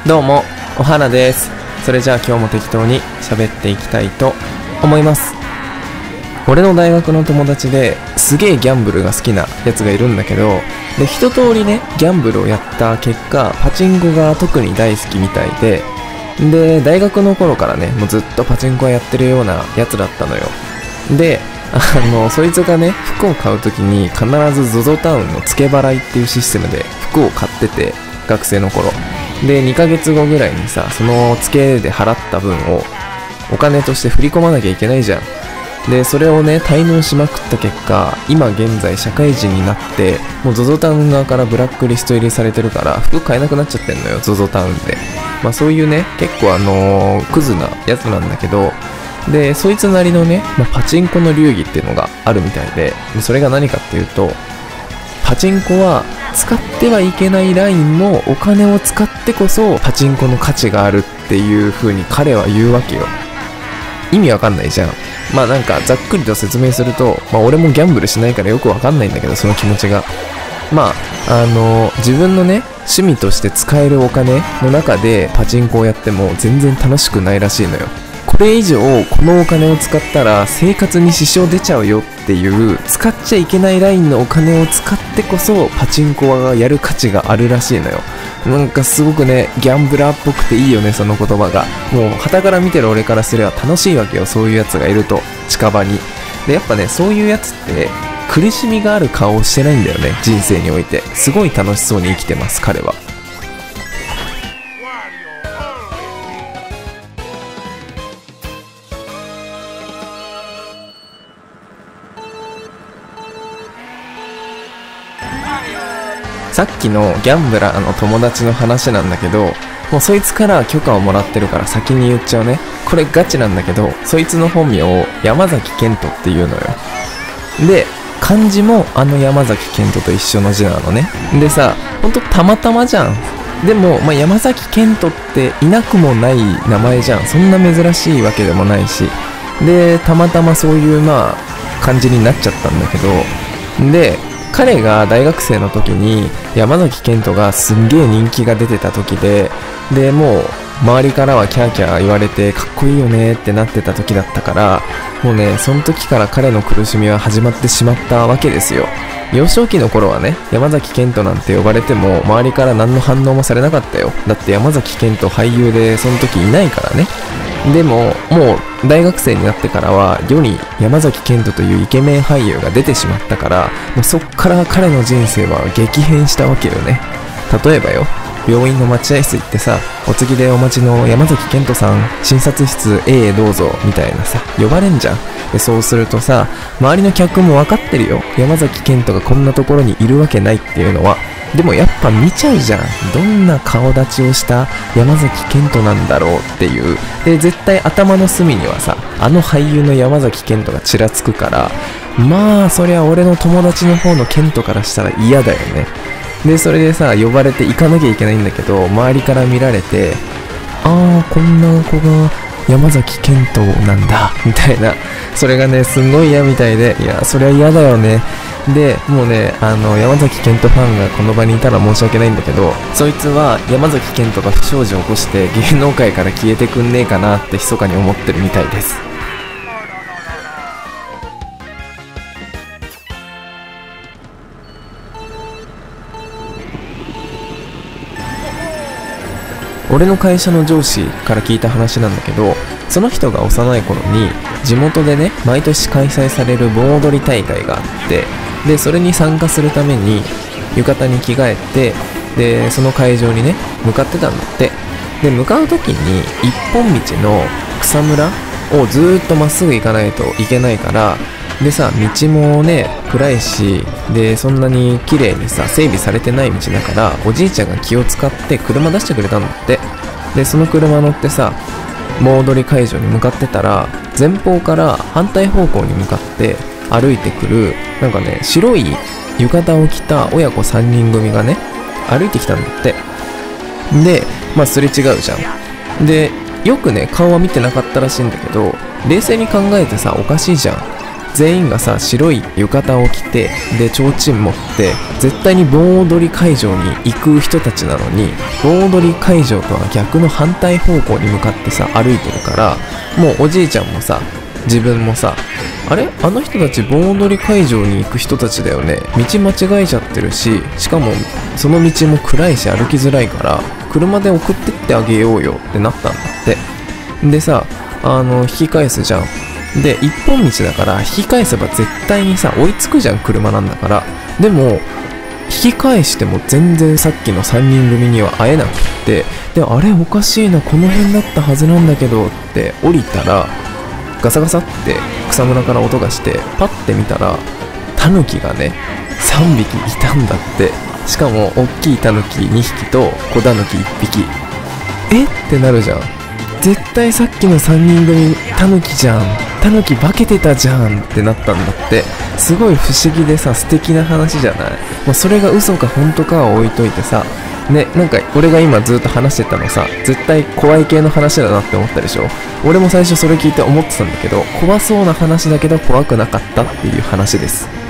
どうも、おはなです。それじゃあ今日も適当に喋っていきたいと思います。俺の大学の友達ですげえギャンブルが好きなやつがいるんだけど、で一通りねギャンブルをやった結果、パチンコが特に大好きみたいで、大学の頃からねもうずっとパチンコやってるようなやつだったのよ。でそいつがね服を買う時に必ず ZOZO タウンの付け払いっていうシステムで服を買ってて、学生の頃で2ヶ月後ぐらいにさ、その付けで払った分をお金として振り込まなきゃいけないじゃん。でそれをね滞納しまくった結果、今現在社会人になってもう ZOZO タウン側からブラックリスト入りされてるから服買えなくなっちゃってんのよ、 ZOZO タウンで。まあそういうね結構クズなやつなんだけど、でそいつなりのね、パチンコの流儀っていうのがあるみたいで、それが何かっていうと、パチンコは使ってはいけないラインのお金を使ってこそパチンコの価値があるっていう風に彼は言うわけよ。意味わかんないじゃん。なんかざっくりと説明すると、俺もギャンブルしないからよくわかんないんだけど、その気持ちが自分のね趣味として使えるお金の中でパチンコをやっても全然楽しくないらしいのよ。これ以上このお金を使ったら生活に支障出ちゃうよっていう、使っちゃいけないラインのお金を使ってこそパチンコはやる価値があるらしいのよ。なんかすごくねギャンブラーっぽくていいよね、その言葉が。もう傍から見てる俺からすれば楽しいわけよ、そういうやつがいると近場に。でやっぱねそういうやつって苦しみがある顔をしてないんだよね、人生において。すごい楽しそうに生きてます彼は。さっきのギャンブラーの友達の話なんだけど、もうそいつから許可をもらってるから先に言っちゃうね。これガチなんだけど、そいつの本名を山崎賢人っていうのよ。で漢字も山崎賢人と一緒の字なのね。でさ、ほんとたまたまじゃん。でも、山崎賢人っていなくもない名前じゃん。そんな珍しいわけでもないし。でたまたまそういう感じになっちゃったんだけど、で彼が大学生の時に山崎賢人がすんげえ人気が出てた時でもう周りからはキャーキャー言われてかっこいいよねってなってた時だったから、もうねその時から彼の苦しみは始まってしまったわけですよ。幼少期の頃はね山崎賢人なんて呼ばれても周りから何の反応もされなかったよ。だって山崎賢人俳優でその時いないからね。でももう大学生になってからは世に山崎賢人というイケメン俳優が出てしまったから、もうそっから彼の人生は激変したわけよね。例えばよ、病院の待合室行ってさ、お次でお待ちの山崎賢人さん、診察室 A へどうぞみたいなさ呼ばれんじゃん。でそうするとさ、周りの客も分かってるよ、山崎賢人がこんなところにいるわけないっていうのは。でもやっぱ見ちゃうじゃん、どんな顔立ちをした山崎賢人なんだろうっていう。で絶対頭の隅にはさ、俳優の山崎賢人がちらつくから、そりゃ俺の友達の方の賢人からしたら嫌だよね。でそれでさ呼ばれて行かなきゃいけないんだけど、周りから見られて、こんな子が山崎賢人なんだみたいな、それがねすんごい嫌みたいで、いやそれは嫌だよね。でもうね山崎賢人ファンがこの場にいたら申し訳ないんだけど、そいつは山崎賢人が不祥事を起こして芸能界から消えてくんねえかなって密かに思ってるみたいです。俺の会社の上司から聞いた話なんだけど、その人が幼い頃に地元でね毎年開催される盆踊り大会があって、でそれに参加するために浴衣に着替えて、でその会場にね向かってたんだって。で向かう時に一本道の草むらをずーっとまっすぐ行かないといけないから、でさ道もね暗いし、でそんなに綺麗にさ整備されてない道だから、おじいちゃんが気を使って車出してくれたんだって。でその車乗ってさ盆踊り会場に向かってたら、前方から反対方向に向かって歩いてくるなんかね白い浴衣を着た親子3人組がね歩いてきたんだって。ですれ違うじゃん。でよくね顔は見てなかったらしいんだけど、冷静に考えてさおかしいじゃん。 全員がさ白い浴衣を着て、で提灯持って絶対に盆踊り会場に行く人たちなのに、盆踊り会場とは逆の反対方向に向かってさ歩いてるから、もうおじいちゃんもさ自分もさ、あれあの人たち盆踊り会場に行く人たちだよね、道間違えちゃってるし、しかもその道も暗いし歩きづらいから車で送ってってあげようよってなったんだって。でさ、引き返すじゃん。で一本道だから引き返せば絶対にさ追いつくじゃん、車なんだから。でも引き返しても全然さっきの3人組には会えなくって、であれおかしいな、この辺だったはずなんだけどって降りたら、ガサガサって草むらから音がして、パッて見たらタヌキがね3匹いたんだって。しかも大きいタヌキ2匹と小タヌキ1匹。えってなるじゃん。絶対さっきの3人組タヌキじゃん、タヌキ化けてたじゃんってなったんだって。すごい不思議でさ素敵な話じゃない。もうそれが嘘か本当かは置いといてさね、なんか俺が今ずっと話してたのさ絶対怖い系の話だなって思ったでしょ。俺も最初それ聞いて思ってたんだけど、怖そうな話だけど怖くなかったっていう話です。